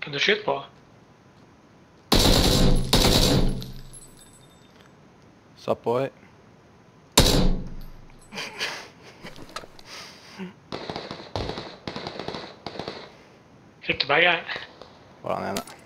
Kan du skyte på? Sup, boy? Fikk du begge? Var han ene.